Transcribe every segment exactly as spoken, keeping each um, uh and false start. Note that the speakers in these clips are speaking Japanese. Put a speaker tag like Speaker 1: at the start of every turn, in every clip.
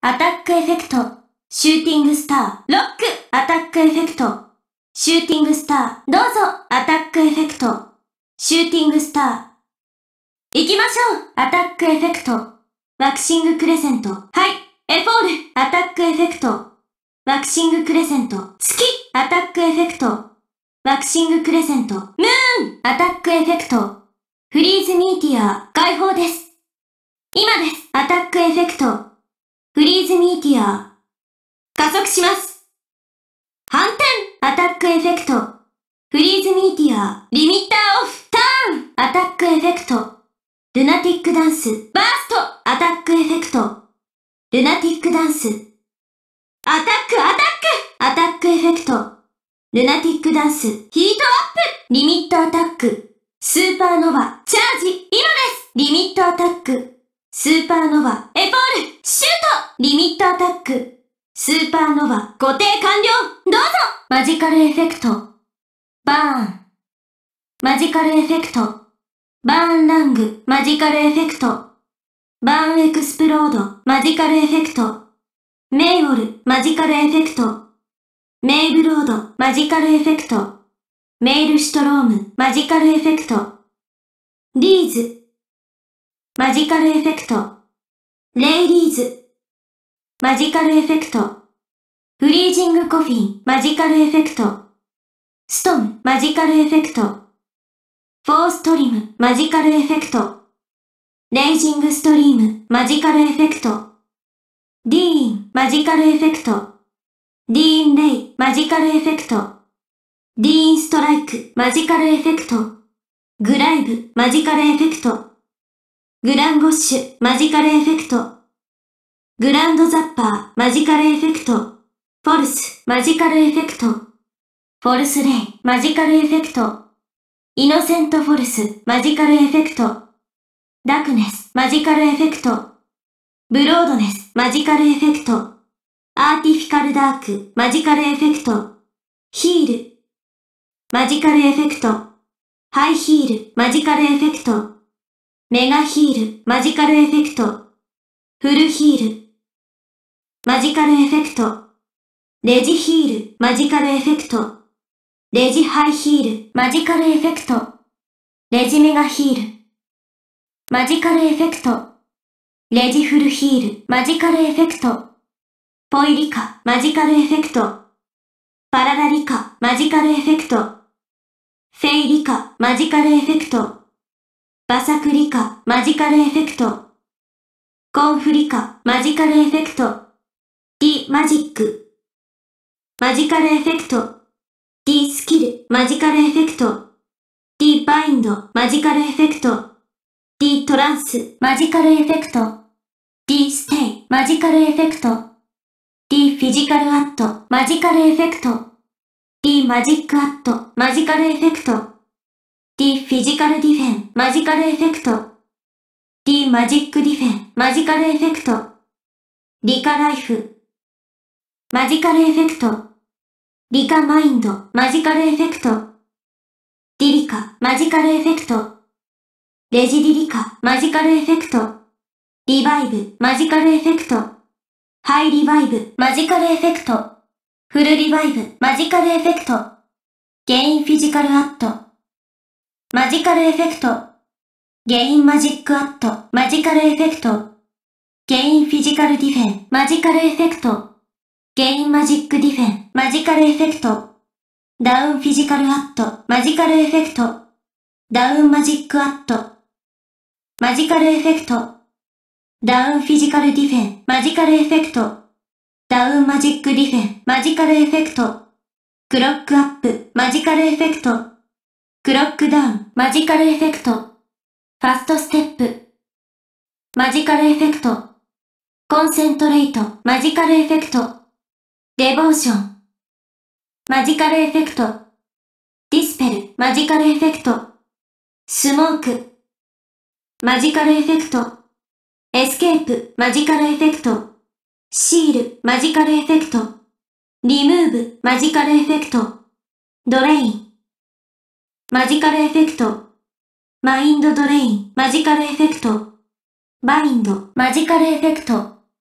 Speaker 1: アタックエフェクト、シューティングスター、ロック、アタックエフェクト、シューティングスター、どうぞ、アタックエフェクト、シューティングスター。行きましょう、アタックエフェクト、ワクシングクレセント、はい、エフォール、アタックエフェクト、ワクシングクレセント、月、アタックエフェクト、ワクシングクレセント、ムーン、アタックエフェクト、フリーズミーティア、解放です。今です、アタックエフェクト、フリーズミーティア。加速します。反転アタックエフェクト。フリーズミーティア。リミッターオフ。ターンアタックエフェクト。ルナティックダンス。バーストアタックエフェクト。ルナティックダンス。アタックアタックアタックエフェクト。ルナティックダンス。ヒートアップリミットアタック。スーパーノバ。チャージ今ですリミットアタック。スーパーノバ、エフォール、シュートリミットアタック。スーパーノバ、固定完了どうぞマジカルエフェクト。バーン。マジカルエフェクト。バーンラング、マジカルエフェクト。バーンエクスプロード、マジカルエフェクト。メイオル、マジカルエフェクト。メイブロード、マジカルエフェクト。メイルシュトローム、マジカルエフェクト。リーズ。マジカルエフェクト。レイリーズ。マジカルエフェクト。フリージングコフィン。マジカルエフェクト。ストム。マジカルエフェクト。フォーストリム。マジカルエフェクト。レイジングストリーム。マジカルエフェクト。ディーン。マジカルエフェクト。ディーンレイ。マジカルエフェクト。ディーンストライク。マジカルエフェクト。グライブ。マジカルエフェクト。グランゴッシュ、マジカルエフェクト。グランドザッパー、マジカルエフェクト。フォルス、マジカルエフェクト。フォルスレイ、マジカルエフェクト。イノセントフォルス、マジカルエフェクト。ダクネス、マジカルエフェクト。ブロードネス、マジカルエフェクト。アーティフィカルダーク、マジカルエフェクト。ヒール、マジカルエフェクト。ハイヒール、マジカルエフェクト。メガヒール、マジカルエフェクト。フルヒール。マジカルエフェクト。レジヒール、マジカルエフェクト。レジハイヒール、マジカルエフェクト。レジメガヒール。マジカルエフェクト。レジフルヒール、マジカルエフェクト。ポイリカ、マジカルエフェクト。パララリカ、マジカルエフェクト。フェイリカ、マジカルエフェクト。バサクリカ、マジカルエフェクト。コンフリカ、マジカルエフェクト。ディマジック。マジカルエフェクト。ディスキル、マジカルエフェクト。ディバインド、マジカルエフェクト。ディトランス、マジカルエフェクト。ディステイ、マジカルエフェクト。ディフィジカルアット、マジカルエフェクト。ディマジックアット、マジカルエフェクト。D フィジカルディフェン、マジカルエフェクト。D マジックディフェン、マジカルエフェクト。リカライフ。マジカルエフェクト。リカマインド、マジカルエフェクト。ディリカ、マジカルエフェクト。レジディリカ、マジカルエフェクト。リバイブ、マジカルエフェクト。ハイリバイブ、マジカルエフェクト。フルリバイブ、マジカルエフェクト。ゲインフィジカルアット。マジカルエフェクト。ゲインマジックアット。マジカルエフェクト。ゲインフィジカルディフェン。マジカルエフェクト。ゲインマジックディフェン。マジカルエフェクト。ダウンフィジカルアット。マジカルエフェクト。ダウンマジックアット。マジカルエフェクト。ダウンフィジカルディフェン。マジカルエフェクト。ダウンマジックディフェン。マジカルエフェクト。クロックアップ。マジカルエフェクト。クロックダウン、マジカルエフェクト。ファストステップ。マジカルエフェクト。コンセントレイト、マジカルエフェクト。デボーション。マジカルエフェクト。ディスペル、マジカルエフェクト。スモーク。マジカルエフェクト。エスケープ、マジカルエフェクト。シール、マジカルエフェクト。リムーブ、マジカルエフェクト。ドレイン。マジカルエフェクト。マインドドレイン、マジカルエフェクト。バインド、マジカルエフェクト。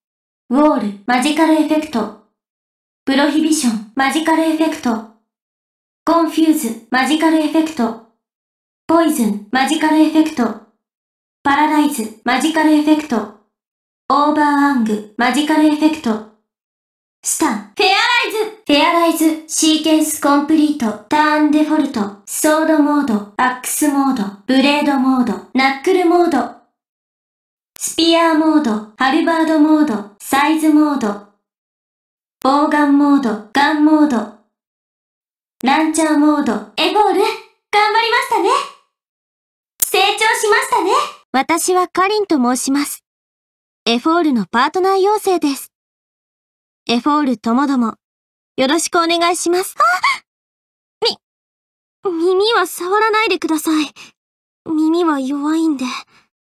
Speaker 1: ウォール、マジカルエフェクト。プロヒビション、マジカルエフェクト。コンフューズ、マジカルエフェクト。ポイズン、マジカルエフェクト。パラダイズ、マジカルエフェクト。オーバーアング、マジカルエフェクト。スタン、フェアライズ、フェアライズ、シーケンスコンプリート、ターンデフォルト、ソードモード、アックスモード、ブレードモード、ナックルモード。スピアーモード、ハルバードモード、サイズモード。ボウガンモード、ガンモード。ランチャーモード、エボール、頑張りましたね。成長しましたね。
Speaker 2: 私はカリンと申します。エフォールのパートナー妖精です。エフォールともども、よろしくお願いします。あ！み、耳は触らないでください。耳は弱いんで。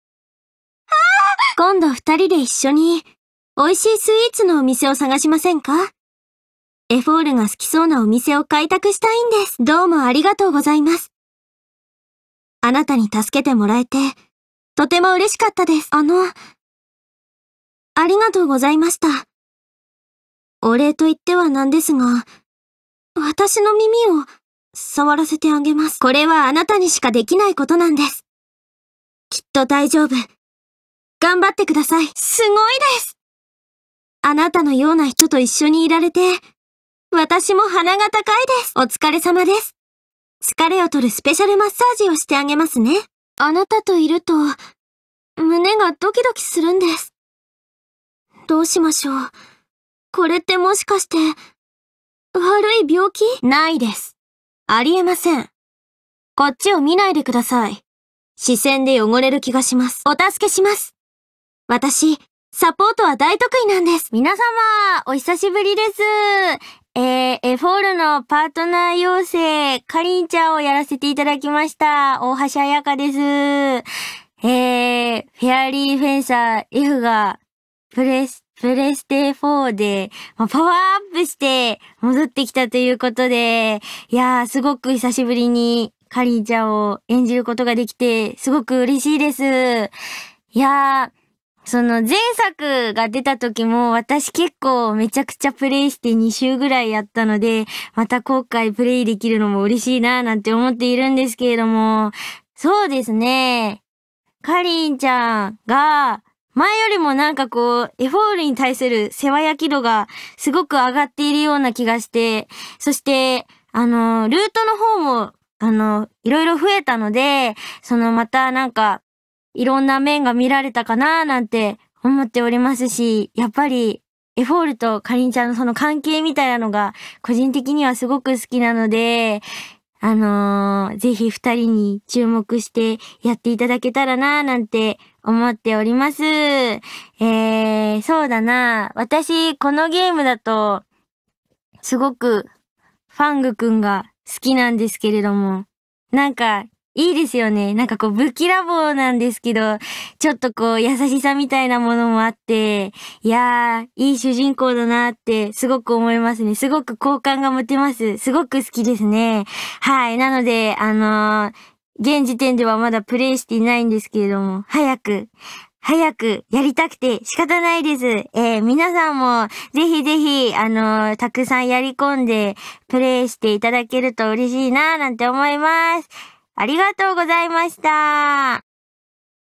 Speaker 2: 今度二人で一緒に、美味しいスイーツのお店を探しませんか？エフォールが好きそうなお店を開拓したいんです。どうもありがとうございます。あなたに助けてもらえて、とても嬉しかったです。あの、ありがとうございました。お礼と言ってはなんですが、私の耳を触らせてあげます。これはあなたにしかできないことなんです。きっと大丈夫。頑張ってください。すごいです。あなたのような人と一緒にいられて、私も鼻が高いです。お疲れ様です。疲れを取るスペシャルマッサージをしてあげますね。あなたといると、胸がドキドキするんです。どうしましょう。これってもしかして、悪い病気？ないです。ありえません。こっちを見ないでください。視線で汚れる気がします。お助けします。私、サポートは大得意なんです。皆様、お久しぶりです。えー、エフォールのパートナー妖精、カリンちゃんをやらせていただきました。大橋彩香です。えー、フェアリーフェンサー F が、プレス、プレステフォーで、まあ、パワーアップして戻ってきたということで、いやー、すごく久しぶりにカリンちゃんを演じることができて、すごく嬉しいです。いやー、その前作が出た時も私結構めちゃくちゃプレイしてに週ぐらいやったので、また今回プレイできるのも嬉しいななんて思っているんですけれども、そうですね。カリンちゃんが前よりもなんかこうエフォールに対する世話焼き度がすごく上がっているような気がして、そしてあのルートの方もあのいろいろ増えたので、そのまたなんかいろんな面が見られたかなーなんて思っておりますし、やっぱりエフォールとカリンちゃんのその関係みたいなのが個人的にはすごく好きなので、あのー、ぜひ二人に注目してやっていただけたらなーなんて思っております。えー、そうだな。私、このゲームだと、すごくファングくんが好きなんですけれども、なんか、いいですよね。なんかこう、ぶきらぼうなんですけど、ちょっとこう、優しさみたいなものもあって、いやー、いい主人公だなって、すごく思いますね。すごく好感が持てます。すごく好きですね。はい。なので、あのー、現時点ではまだプレイしていないんですけれども、早く、早くやりたくて仕方ないです。えー、皆さんもぜひぜひ、あのー、たくさんやり込んでプレイしていただけると嬉しいななんて思います。ありがとうございました。